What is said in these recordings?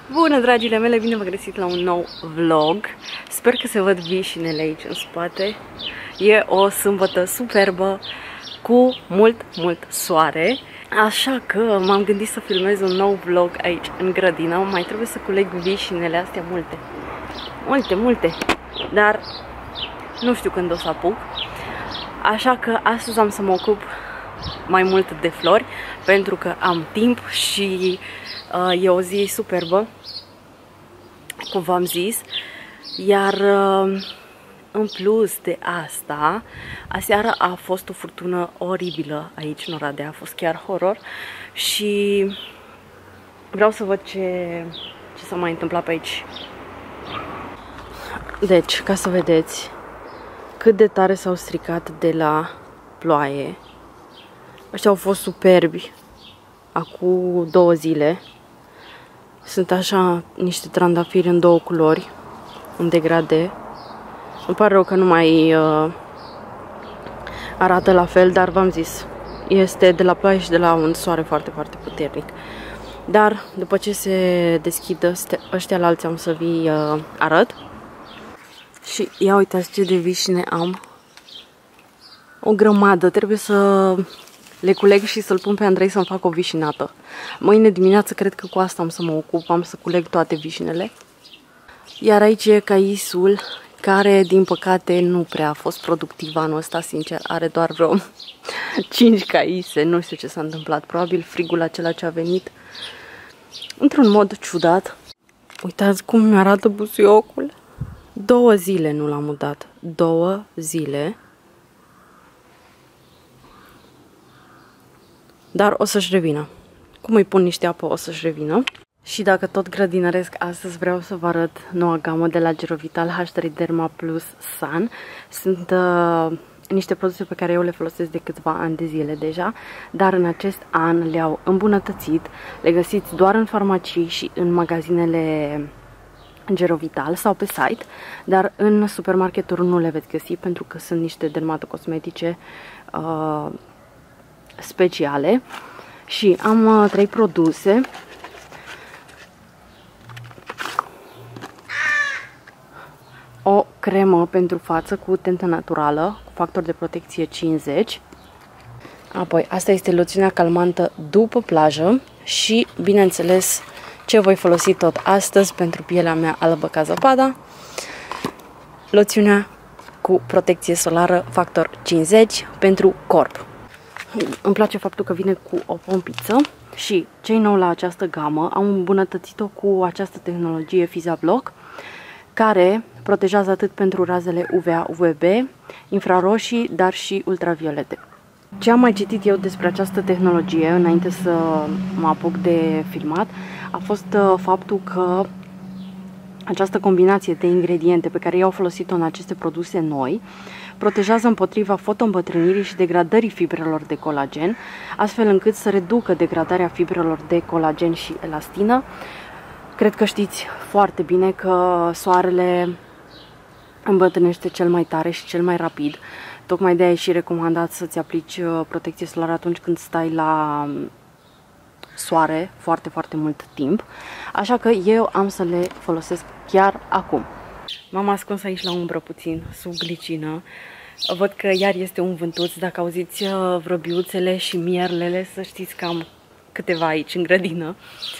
Bună, dragile mele, bine v-am găsit la un nou vlog. Sper că se văd vișinele aici în spate. E o sâmbătă superbă cu mult soare. Așa că m-am gândit să filmez un nou vlog aici în grădină. Mai trebuie să culeg vișinele astea multe. Dar nu știu când o să apuc. Așa că astăzi am să mă ocup mai mult de flori, pentru că am timp și e o zi superbă, cum v-am zis. Iar în plus de asta, aseară a fost o furtună oribilă aici în Oradea, a fost chiar horror și vreau să văd ce s-a mai întâmplat pe aici. Deci, ca să vedeți cât de tare s-au stricat de la ploaie. Ăștia au fost superbi acum 2 zile. Sunt așa niște trandafiri în 2 culori, în degrade. Îmi pare rău că nu mai arată la fel, dar v-am zis, este de la ploaie și de la un soare foarte puternic. Dar după ce se deschidă ăștia la alții am să vi arăt. Și ia uitați ce de vișine am. O grămadă, trebuie să le culeg și să-l pun pe Andrei să-mi fac o vișinată. Mâine dimineață cred că cu asta am să mă ocup, am să culeg toate vișinele. Iar aici e caisul, care din păcate nu prea a fost productiv anul ăsta, sincer, are doar vreo 5 caise, nu știu ce s-a întâmplat, probabil frigul acela ce a venit într-un mod ciudat. Uitați cum mi-arată busuiocul. 2 zile nu l-am mutat, 2 zile. Dar o să-și revină. Cum îi pun niște apă, o să-și revină. Și dacă tot grădinăresc, astăzi vreau să vă arăt noua gamă de la Gerovital H3 Derma Plus Sun. Sunt niște produse pe care eu le folosesc de câțiva ani de zile deja, dar în acest an le-au îmbunătățit. Le găsiți doar în farmacii și în magazinele Gerovital sau pe site, dar în supermarketuri nu le veți găsi pentru că sunt niște dermatocosmetice speciale. Și am 3 produse. O cremă pentru față cu tentă naturală, cu factor de protecție 50. Apoi, asta este loțiunea calmantă după plajă și, bineînțeles, ce voi folosi tot astăzi pentru pielea mea albă ca zăpada, loțiunea cu protecție solară factor 50 pentru corp. Îmi place faptul că vine cu o pompiță și ce-i nou la această gamă, am îmbunătățit-o cu această tehnologie FizaBlock, care protejează atât pentru razele UVA, UVB, infraroșii, dar și ultraviolete. Ce am mai citit eu despre această tehnologie înainte să mă apuc de filmat a fost faptul că această combinație de ingrediente pe care i-au folosit-o în aceste produse noi protejează împotriva fotoîmbătrânirii și degradării fibrelor de colagen, astfel încât să reducă degradarea fibrelor de colagen și elastină. Cred că știți foarte bine că soarele îmbătrânește cel mai tare și cel mai rapid. Tocmai de aia e și recomandat să-ți aplici protecție solară atunci când stai la soare foarte mult timp. Așa că eu am să le folosesc chiar acum. M-am ascuns aici la umbră puțin, sub glicină. Văd că iar este un vântuț. Dacă auziți vrăbiuțele și mierlele, să știți că am câteva aici în grădină.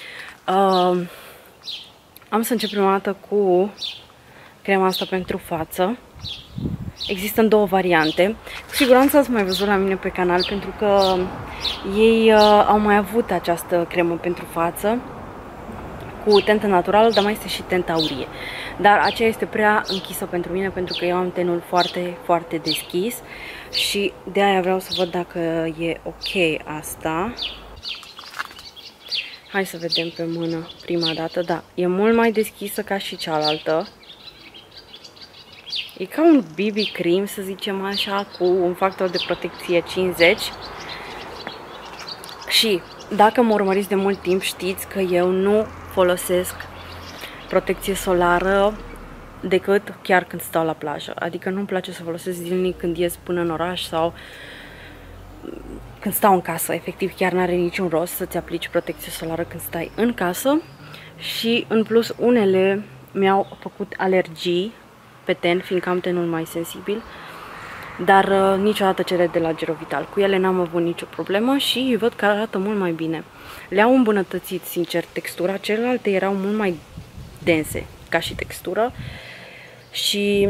Am să încep prima dată cu crema asta pentru față. Există în 2 variante. Cu siguranță ați mai văzut la mine pe canal, pentru că ei au mai avut această cremă pentru față cu tentă naturală, dar mai este și tentă aurie. Dar aceea este prea închisă pentru mine, pentru că eu am tenul foarte deschis și de aia vreau să văd dacă e ok asta. Hai să vedem pe mână prima dată. Da, e mult mai deschisă ca și cealaltă. E ca un BB cream, să zicem așa, cu un factor de protecție 50. Și dacă mă urmăriți de mult timp, știți că eu nu folosesc protecție solară decât chiar când stau la plajă. Adică nu-mi place să folosesc zilnic când ies până în oraș sau când stau în casă. Efectiv, chiar n-are niciun rost să-ți aplici protecție solară când stai în casă. și în plus unele mi-au făcut alergii pe ten, fiindcă am tenul mai sensibil, dar niciodată cele de la Gerovital. Cu ele n-am avut nicio problemă și văd că arată mult mai bine. Le-au îmbunătățit, sincer, textura. Celelalte erau mult mai dense ca și textură și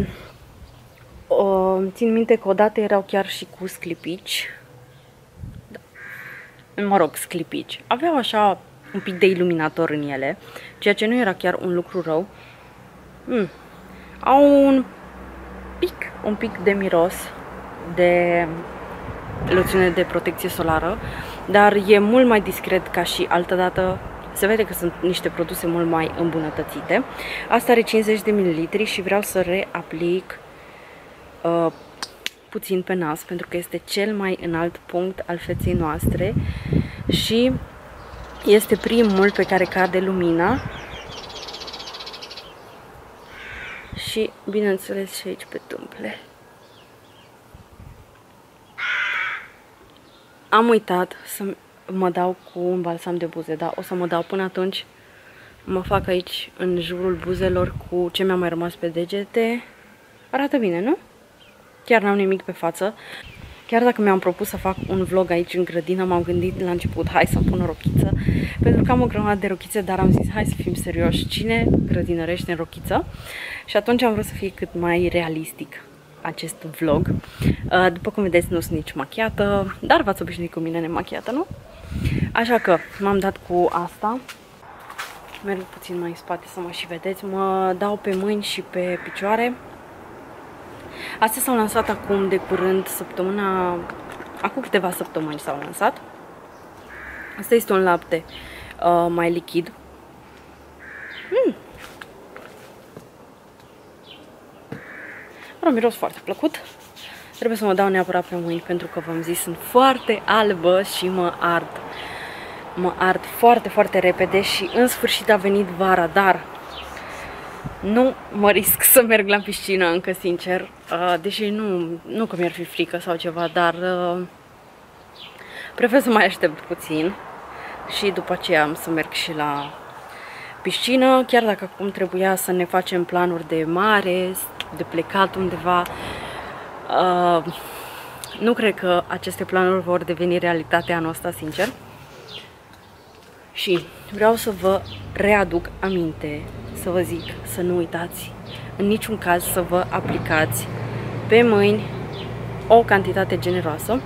țin minte că odată erau chiar și cu sclipici. Da. Mă rog, sclipici. Aveau așa un pic de iluminator în ele, ceea ce nu era chiar un lucru rău. Au un pic de miros de loțiune de protecție solară, dar e mult mai discret ca și altădată. Se vede că sunt niște produse mult mai îmbunătățite. Asta are 50 de ml și vreau să reaplic puțin pe nas, pentru că este cel mai înalt punct al feței noastre și este primul pe care cade lumina. Și, bineînțeles, și aici pe tâmple. Am uitat să mă dau cu un balsam de buze, dar o să mă dau până atunci. Mă fac aici, în jurul buzelor, cu ce mi-a mai rămas pe degete. Arată bine, nu? Chiar n-am nimic pe față. Chiar dacă mi-am propus să fac un vlog aici în grădină, m-am gândit la început, hai să-mi pun o rochiță, pentru că am o grămadă de rochițe, dar am zis, hai să fim serioși, cine grădinărește în rochiță? Și atunci am vrut să fie cât mai realistic acest vlog. După cum vedeți, nu sunt nici machiată, dar v-ați obișnuit cu mine nemachiată, nu? Așa că m-am dat cu asta. Merg puțin mai în spate să mă și vedeți. Mă dau pe mâini și pe picioare. Astea s-au lansat acum de curând, acum câteva săptămâni s-au lansat. Asta este un lapte mai lichid. Miros foarte plăcut. Trebuie să mă dau neapărat pe mâini, pentru că v-am zis, sunt foarte albă și mă ard. Mă ard foarte, foarte repede și în sfârșit a venit vara, dar nu mă risc să merg la piscină încă, sincer. Deși nu că mi-ar fi frică sau ceva, dar prefer să mai aștept puțin și după aceea am să merg și la piscină, chiar dacă acum trebuia să ne facem planuri de mare, de plecat undeva. Nu cred că aceste planuri vor deveni realitate anul ăsta, sincer. Și vreau să vă readuc aminte, să vă zic, să nu uitați în niciun caz să vă aplicați pe mâini o cantitate generoasă.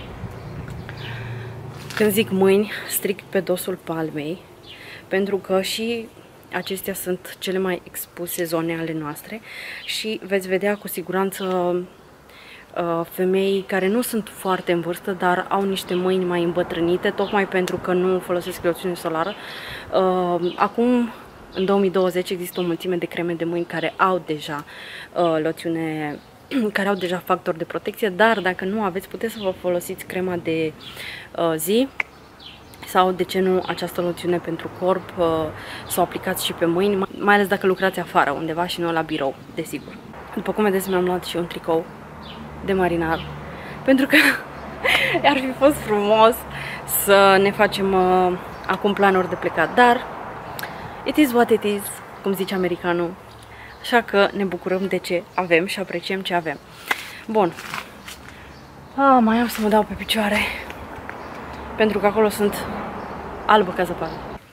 Când zic mâini, strict pe dosul palmei, pentru că și acestea sunt cele mai expuse zone ale noastre și veți vedea cu siguranță femei care nu sunt foarte în vârstă, dar au niște mâini mai îmbătrânite, tocmai pentru că nu folosesc loțiune solară. Acum, în 2020, există o mulțime de creme de mâini care au deja loțiune, care au deja factor de protecție, dar dacă nu aveți, puteți să vă folosiți crema de zi sau, de ce nu, această loțiune pentru corp, să o aplicați și pe mâini, mai ales dacă lucrați afară undeva și nu la birou, desigur. După cum vedeți, mi-am luat și un tricou de marinar, pentru că ar fi fost frumos să ne facem acum planuri de plecat, dar it is what it is, cum zice americanul, așa că ne bucurăm de ce avem și apreciem ce avem. Bun, mai am să mă dau pe picioare, pentru că acolo sunt albă ca zăpadă.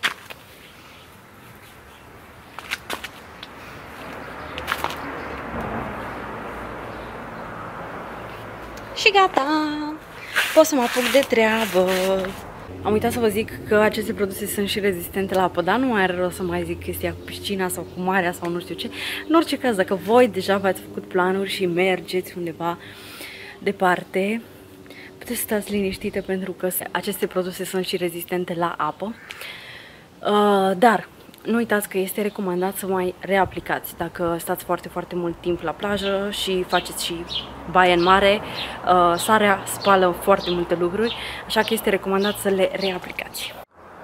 Și gata! Pot să mă apuc de treabă! Am uitat să vă zic că aceste produse sunt și rezistente la apă, dar nu mai are rost să mai zic chestia cu piscina sau cu marea sau nu știu ce. În orice caz, dacă voi deja v-ați făcut planuri și mergeți undeva departe, puteți să stați liniștite, pentru că aceste produse sunt și rezistente la apă. Dar nu uitați că este recomandat să mai reaplicați dacă stați foarte, foarte mult timp la plajă și faceți și baie în mare. Sarea spală foarte multe lucruri, așa că este recomandat să le reaplicați.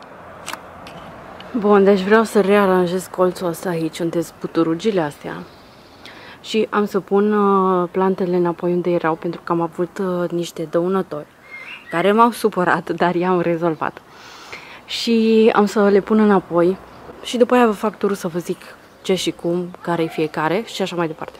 Bun, deci vreau să rearanjez colțul ăsta aici, unde sunt puturugile astea. Și am să pun plantele înapoi unde erau, pentru că am avut niște dăunători care m-au supărat, dar i-am rezolvat. Și am să le pun înapoi. Și după aia vă fac turul să vă zic ce și cum, care e fiecare și așa mai departe.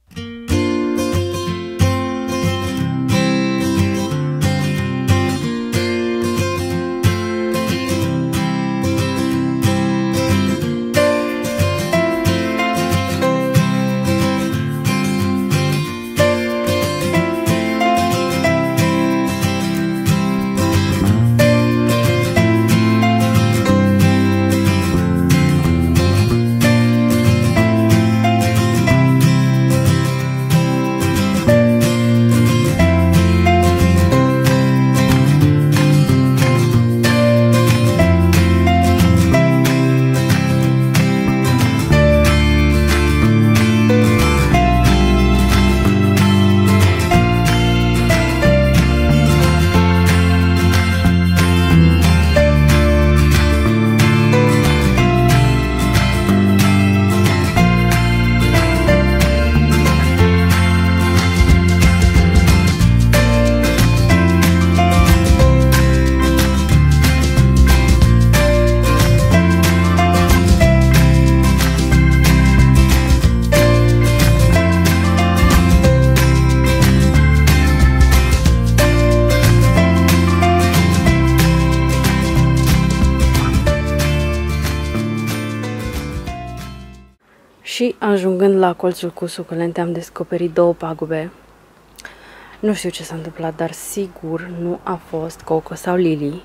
Și ajungând la colțul cu suculente am descoperit două pagube. Nu știu ce s-a întâmplat, dar sigur nu a fost Coco sau Lily.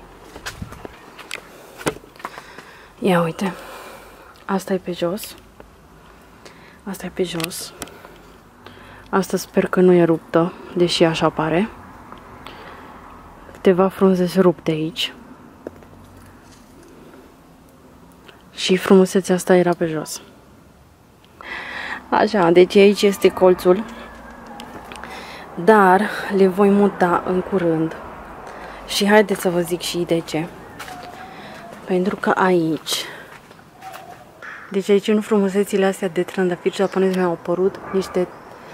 Ia uite. Asta e pe jos. Asta e pe jos. Asta sper că nu e ruptă, deși așa pare. Câteva frunze rupte aici. Și frumusețea asta era pe jos. Așa, deci aici este colțul. Dar le voi muta în curând. Și haideți să vă zic și de ce. Pentru că aici... Deci aici în frumusețile astea de trandafiri japonezi mi-au apărut niște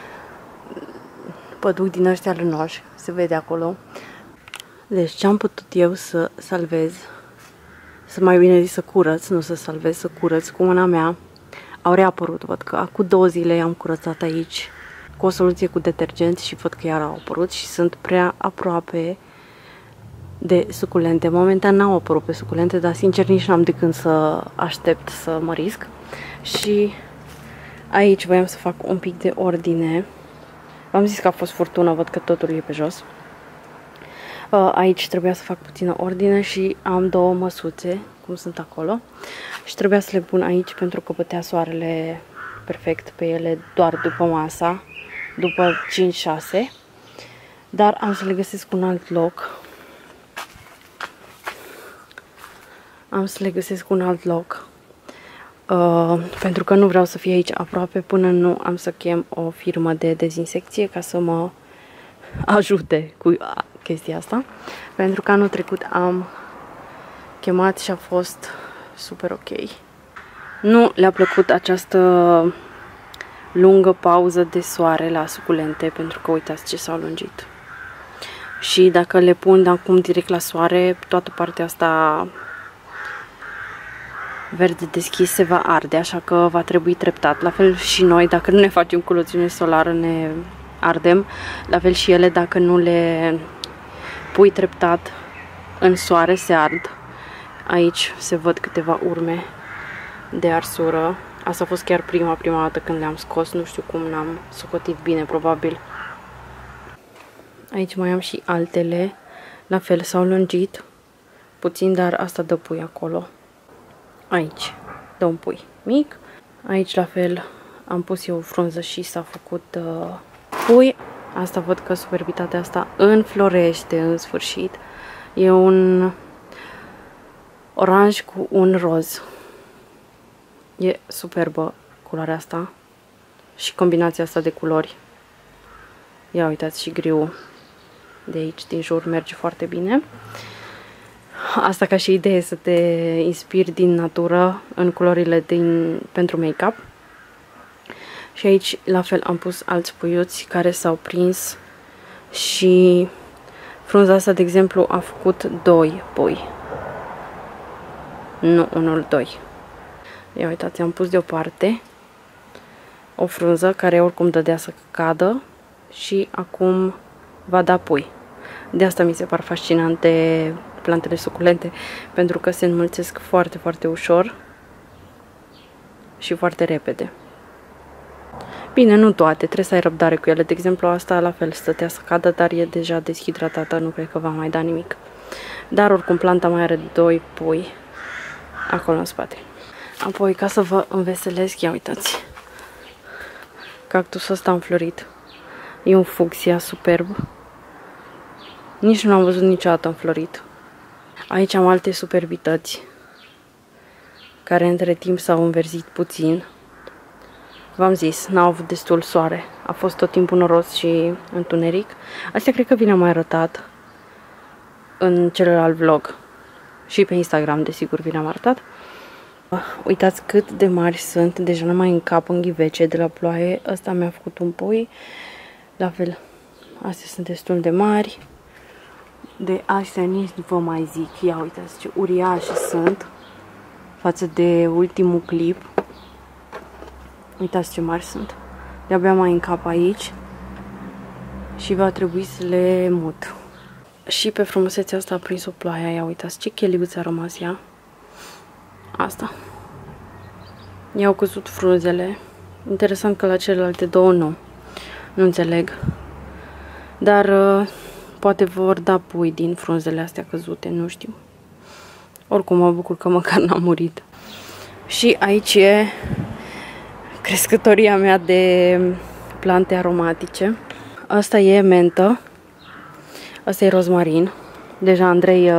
păduchi din ăștia lănoși. Se vede acolo. Deci ce am putut eu să salvez, să mai bine zis să curăț, nu să salvez, să curăț cu mâna mea, au reapărut. Văd că acum 2 zile am curățat aici cu o soluție cu detergent și văd că iar au apărut și sunt prea aproape de suculente. Momentan n-au apărut pe suculente, dar sincer nici n-am de când să aștept să mă risc. Și aici voiam să fac un pic de ordine. V-am zis că a fost furtună, văd că totul e pe jos. Aici trebuia să fac puțină ordine și am 2 măsuțe, cum sunt acolo. Și trebuia să le pun aici pentru că bătea soarele perfect pe ele doar după masa, după 5-6. Dar am să le găsesc un alt loc. Pentru că nu vreau să fie aici aproape până nu am să chem o firmă de dezinsecție ca să mă ajute cu chestia asta. Pentru că anul trecut am chemat și a fost super ok. Nu le-a plăcut această lungă pauză de soare la suculente, pentru că uitați ce s-au lungit. Și dacă le pun acum direct la soare, toată partea asta verde deschis se va arde, așa că va trebui treptat. La fel și noi, dacă nu ne facem culoțiune solară, ne ardem. La fel și ele, dacă nu le pui treptat în soare, se ard. Aici se văd câteva urme de arsură. Asta a fost chiar prima dată când le-am scos. Nu știu cum, n-am socotit bine, probabil. Aici mai am și altele. La fel s-au lungit puțin, dar asta dă pui acolo. Aici dă un pui mic. Aici la fel am pus eu o frunză și s-a făcut pui. Asta văd că superbitatea asta înflorește în sfârșit. E un oranj cu un roz. E superbă culoarea asta și combinația asta de culori. Ia uitați, și griul de aici din jur merge foarte bine. Asta ca și idee, să te inspiri din natură în culorile pentru make-up. Și aici la fel am pus alți puiuți care s-au prins și frunza asta, de exemplu, a făcut 2 pui. Nu unul, 2. Ia uitați, am pus deoparte o frunză care oricum dădea să cadă și acum va da pui. De asta mi se par fascinante plantele suculente, pentru că se înmulțesc foarte, foarte ușor și foarte repede. Bine, nu toate, trebuie să ai răbdare cu ele. De exemplu, asta la fel stătea să cadă, dar e deja deshidratată, nu cred că va mai da nimic. Dar oricum planta mai are 2 pui acolo în spate. Apoi, ca să vă înveselesc, ia uitați. Cactusul ăsta înflorit. E un fucsia superb. Nici nu l-am văzut niciodată înflorit. Aici am alte superbități care între timp s-au înverzit puțin. V-am zis, n-au avut destul soare. A fost tot timpul noros și întuneric. Astea cred că vi le-am mai arătat în celălalt vlog. Și pe Instagram, desigur, vi le-am arătat. Uitați cât de mari sunt. Deja nu mai încap în ghivece de la ploaie. Ăsta mi-a făcut un pui. La fel, astea sunt destul de mari. De astea nici nu vă mai zic. Ia uitați ce uriașe sunt față de ultimul clip. Uitați ce mari sunt. De-abia mai încap aici și va trebui să le mut. Și pe frumusețea asta a prins-o ploaia. Ia uitați ce cheliuță a rămas ea. Asta. I-au căzut frunzele. Interesant că la celelalte două nu. Nu înțeleg. Dar poate vor da pui din frunzele astea căzute, nu știu. Oricum mă bucur că măcar n-am murit. Și aici e crescătoria mea de plante aromatice. Asta e mentă. Asta e rozmarin. Deja Andrei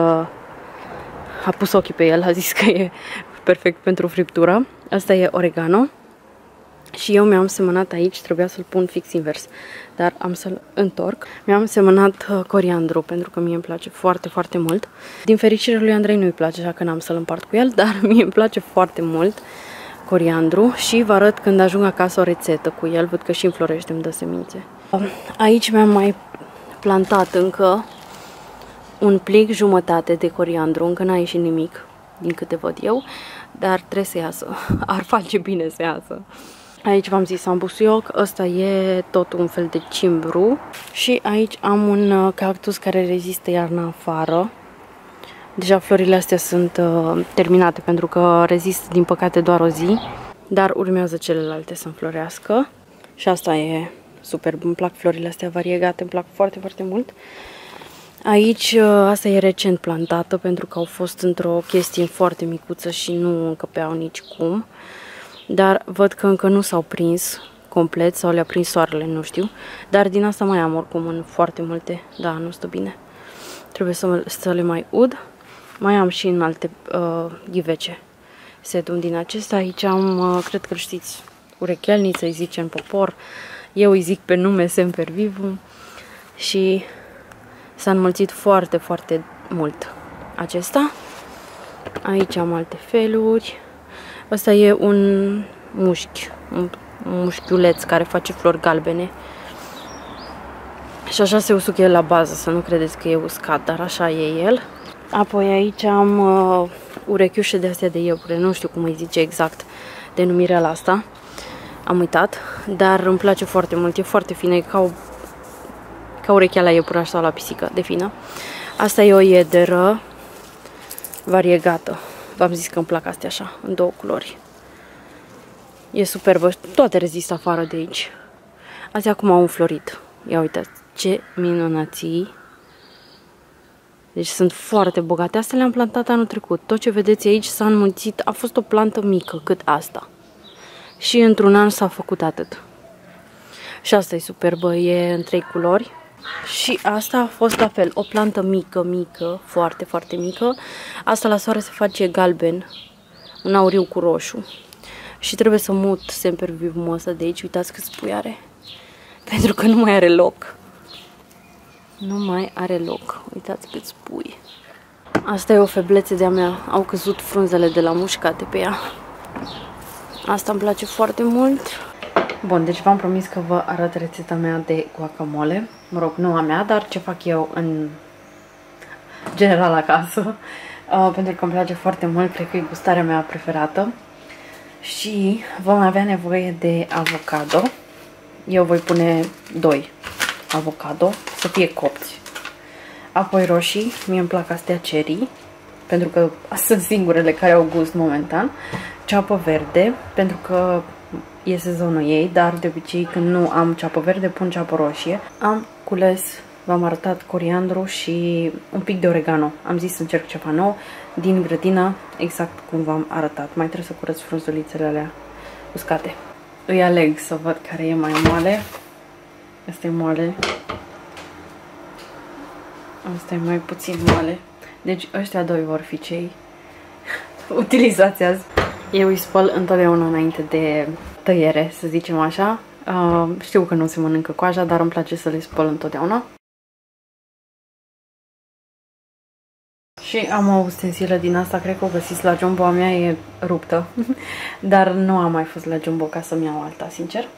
a pus ochii pe el, a zis că e perfect pentru friptură. Asta e oregano. Și eu mi-am semănat aici, trebuia să-l pun fix invers, dar am să-l întorc. Mi-am semănat coriandru, pentru că mie îmi place foarte, foarte mult. Din fericire lui Andrei nu-i place, așa că n-am să-l împart cu el, dar mie îmi place foarte mult coriandru și vă arăt când ajung acasă o rețetă cu el. Văd că și înflorește, îmi dă semințe. Aici mi-am mai plantat încă un plic jumătate de coriandru, încă n-a ieșit nimic, din câte văd eu, dar trebuie să iasă. Ar face bine să iasă. Aici v-am zis, am busuioc, ăsta e tot un fel de cimbru și aici am un cactus care rezistă iarna afară. Deja florile astea sunt terminate pentru că rezistă din păcate doar o zi, dar urmează celelalte să înflorească și asta e superb, îmi plac florile astea variegate, îmi plac foarte, foarte mult. Aici, asta e recent plantată pentru că au fost într-o chestie foarte micuță și nu încăpeau nici cum. Dar văd că încă nu s-au prins complet sau le-a prins soarele, nu știu. Dar din asta mai am oricum în foarte multe. Da, nu stă bine. Trebuie să le mai ud. Mai am și în alte ghivece sedum din acesta. Aici am, cred că știți, urechelniță, îi zice în popor. Eu îi zic pe nume sempervivum. Și s-a înmulțit foarte, foarte mult acesta. Aici am alte feluri. Ăsta e un mușchi, un mușchiuleț care face flori galbene. Și așa se usucă el la bază, să nu credeți că e uscat, dar așa e el. Apoi aici am urechiușe de astea de iepure, nu știu cum îi zice exact denumirea la asta. Am uitat, dar îmi place foarte mult, e foarte fină, e ca urechea la iepuraș sau la pisică, de fină. Asta e o iederă variegată. V-am zis că îmi plac astea așa, în două culori. E superbă, toate rezistă afară de aici. Astea acum au înflorit. Ia uitați ce minunății. Deci sunt foarte bogate. Astea le-am plantat anul trecut. Tot ce vedeți aici s-a înmulțit. A fost o plantă mică, cât asta. Și într-un an s-a făcut atât. Și asta e superbă, e în 3 culori. Și asta a fost la fel, o plantă mică, mică, foarte, foarte mică. Asta la soare se face galben, un auriu cu roșu. Și trebuie să mut sempervivumul ăsta de aici, uitați cât pui are. Pentru că nu mai are loc. Nu mai are loc, uitați cât pui. Asta e o feblețe de-a mea, au căzut frunzele de la mușcate pe ea. Asta îmi place foarte mult. Bun, deci v-am promis că vă arăt rețeta mea de guacamole. Mă rog, nu a mea, dar ce fac eu în general acasă. Pentru că îmi place foarte mult, cred că e gustarea mea preferată. Și vom avea nevoie de avocado. Eu voi pune 2 avocado să fie copți. Apoi roșii, mie îmi plac astea cherry, pentru că sunt singurele care au gust momentan. Ceapă verde, pentru că e sezonul ei, dar de obicei când nu am ceapă verde pun ceapă roșie. Am cules, v-am arătat, coriandru și un pic de oregano. Am zis să încerc ceva nou din grădină, exact cum v-am arătat. Mai trebuie să curăț frunzulițele alea uscate. Îi aleg să văd care e mai moale. Asta e moale. Asta e mai puțin moale. Deci ăștia doi vor fi cei utilizați azi. Eu îi spăl întotdeauna înainte de tăiere, să zicem așa. Știu că nu se mănâncă coaja, dar îmi place să le spăl întotdeauna. Și am o ustensilă din asta, cred că o găsiți la Jumbo, a mea e ruptă. Dar nu am mai fost la Jumbo ca să-mi iau alta, sincer.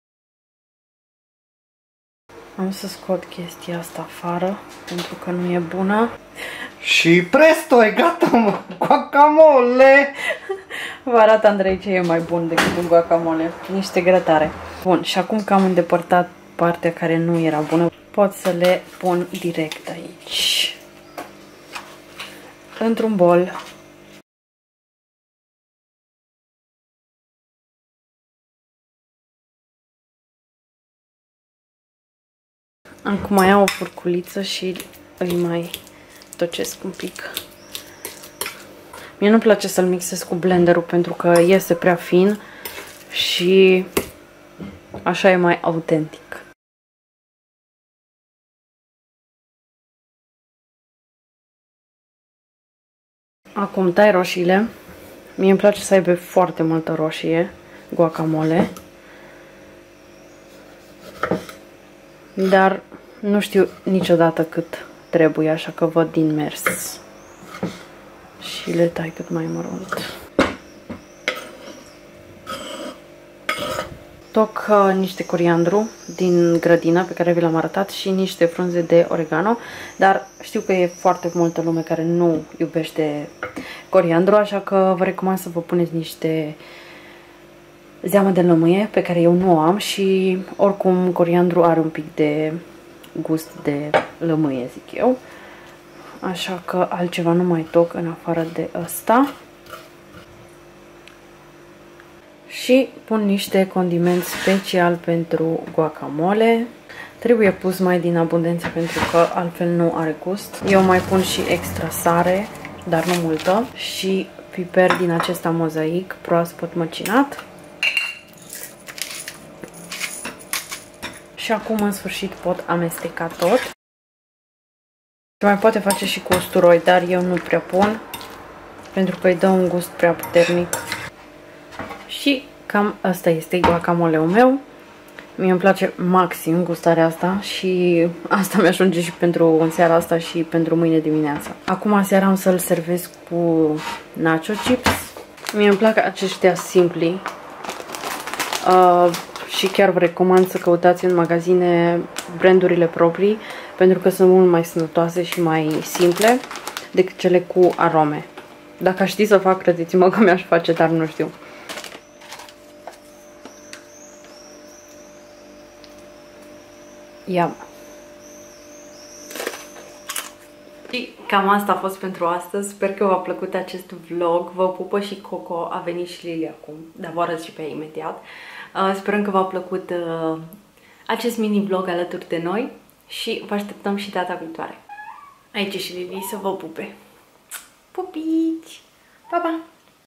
Am să scot chestia asta afară, pentru că nu e bună. Și presto, e gata, mă, guacamole! Vă arăt, Andrei, ce e mai bun decât un guacamole. Niște grătare. Bun, și acum că am îndepărtat partea care nu era bună, pot să le pun direct aici. Într-un bol. Acum mai iau o furculiță și îi mai tocesc un pic. Mie nu-mi place să-l mixez cu blenderul pentru că iese prea fin și așa e mai autentic. Acum tai roșiile. Mie îmi place să aibă foarte multă roșie, guacamole. Dar nu știu niciodată cât trebuie, așa că văd din mers. Și le tai cât mai mărunt. Toc niște coriandru din grădină pe care vi l-am arătat și niște frunze de oregano, dar știu că e foarte multă lume care nu iubește coriandru, așa că vă recomand să vă puneți niște zeamă de lămâie pe care eu nu o am și oricum coriandru are un pic de gust de lămâie, zic eu. Așa că altceva nu mai toc în afară de ăsta. Și pun niște condimenți special pentru guacamole. Trebuie pus mai din abundență pentru că altfel nu are gust. Eu mai pun și extra sare, dar nu multă. Și piper din acesta mozaic proaspăt măcinat. Și acum în sfârșit pot amesteca tot. Se mai poate face și cu usturoi, dar eu nu prea pun pentru că îi dă un gust prea puternic. Și cam asta este guacamoleul meu. Mie îmi place maxim gustarea asta și asta mi-ajunge și pentru în seara asta și pentru mâine dimineața. Acum seara am să-l servesc cu nacho chips. Mie îmi plac aceștia simpli și chiar vă recomand să căutați în magazine brandurile proprii pentru că sunt mult mai sănătoase și mai simple decât cele cu arome. Dacă aș ști să fac, credeți-mă că mi-aș face, dar nu știu. Ia. Și cam asta a fost pentru astăzi. Sper că v-a plăcut acest vlog. Vă pupă și Coco, a venit și Lily acum, dar vă arăt și pe ea imediat. Sperăm că v-a plăcut acest mini vlog alături de noi și vă așteptăm și data viitoare. Aici e și Lily să vă pupe. Pupici! Pa, pa!